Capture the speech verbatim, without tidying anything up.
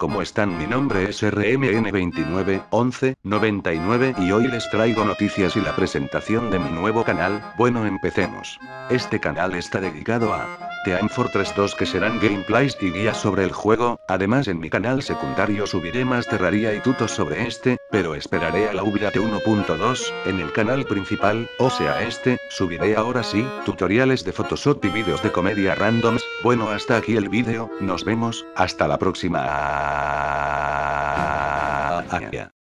¿cómo están? Mi nombre es R M N veintinueve once noventa y nueve y hoy les traigo noticias y la presentación de mi nuevo canal. Bueno, empecemos. Este canal está dedicado a Team Fortress dos, que serán gameplays y guías sobre el juego. Además, en mi canal secundario subiré más Terraria y tutos sobre este, pero esperaré a la Update uno punto dos. En el canal principal, o sea este, subiré ahora sí, tutoriales de Photoshop y vídeos de comedia randoms. Bueno, hasta aquí el vídeo, nos vemos, hasta la próxima.